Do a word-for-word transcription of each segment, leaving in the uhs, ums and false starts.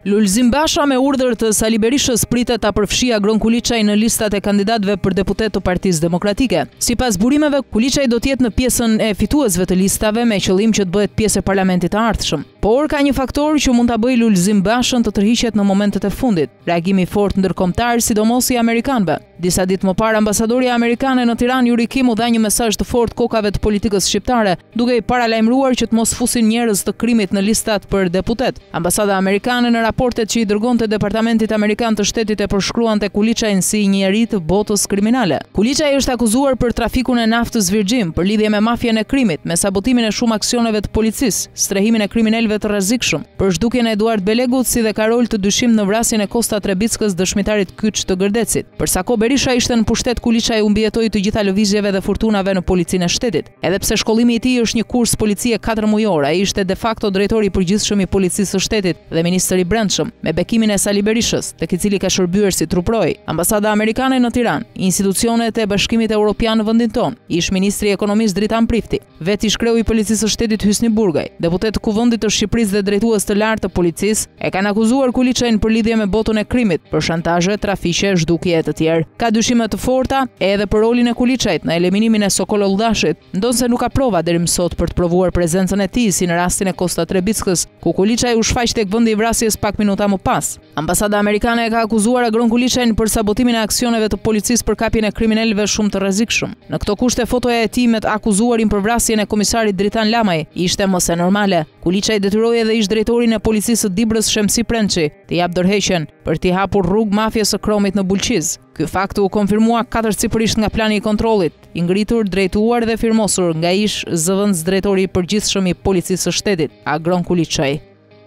Lulzim Basha me urdhër të Sali Berishës pritet ta përfshijë Agron Kuliçaj në listat e kandidatëve për deputet të Partisë Demokratike. Sipas burimeve, Kuliçaj do të jetë në pjesën e fituesve të listave me qëllim që të bëhet pjesë e parlamentit të ardhshëm. Por ka një faktor që mund ta bëjë Lulzim Bashën të tërhiqet në momentet e fundit: reagimi i fortë ndërkombëtar, sidomos i amerikanëve. Disa ditë më parë, ambasadoria amerikane në Tiranë Yuri Kim u dha një mesazh të fortë kokave të politikës shqiptare, duke i paralajmëruar që të mos fusin njerëz të krimit në listat për deputet. Ambasada amerikane në raportet që i dërgonte Departamentit Amerikan të Shtetit e përshkruante Kuliçajin si një njeri të botës kriminale. Kuliçaj është akuzuar për trafikun e naftës Virgjim, për lidhje me mafjen e krimit, me sabotimin e shumë aksioneve të policisë, strehimin e kriminalëve të rrezikshëm, për zhdukjen e Eduard Belegut, si dhe ka rol të dyshim në vrasjen e Kosta Trebickës, dëshmitarit kyç të Gërdecit. Përsa ko Berisha ishte në pushtet, Kuliçaj u mbijetoi të gjitha lëvizjeve dhe fortunave në policinë e shtetit. Edhe pse shkollimi i tij është një kurs policie katër mujor, ai ishte de facto drejtori i përgjithshëm i policisë së shtetit dhe ministri i brendshëm, me bekimin e Sali Berishës, tek i cili ka shërbyer si truproi. Ambasada amerikane në Tiranë, institucionet e Bashkimit Evropian në vendin tonë, ish ministri i ekonomisë Dritan Prifti, vetë ish kreu i policisë së shtetit Hysni Burgaj, deputet të Kuvendit të Shqipërisë dhe drejtues të lartë të policisë, e kanë akuzuar Kuliçajin për lidhje me botën e krimit, për shantazhe, trafiqe, zhdukje e të tjerë. Ka dyshime të forta edhe për rolin e Kuliçajit në eliminimin e Sokol Olludashit, ndonse nuk ka prova deri më sot për të provuar prezencën e tij, si në rastin e Kosta Trebickës, ku Kuliçaj u shfaq tek vendi i vrasjes pak minuta më pas. Ambasada amerikane e ka akuzuar Agron Kuliçajin për sabotimin e aksioneve të policisë për kapjen e kriminalëve shumë të rrezikshëm. Në këto kushte, fotoja e tij me të akuzuarin për vrasjen e komisarit Dritan Lamaj ishte mos e normale. Kuliçaj detyroi edhe ish drejtorin e policisë së Dibrës Shemsi Prençi të jap dorëheqjen për t'i hapur rrugë mafjes së kromit në Bulqiz. Ky fakt u konfirmua katërcipërisht nga plani i kontrollit, i ngritur, drejtuar dhe firmosur nga ish zëvendës drejtori i përgjithshëm i policisë së shtetit, Agron Kuliçaj.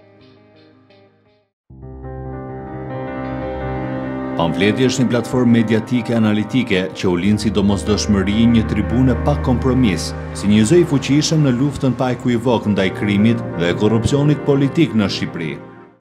Pamfleti është një platformë mediatike analitike që u lind si domosdoshmëri, një tribune pa kompromis, si një zë i fuqishëm në luftën pa ekuivok ndaj krimit dhe korrupsionit politik në Shqipëri.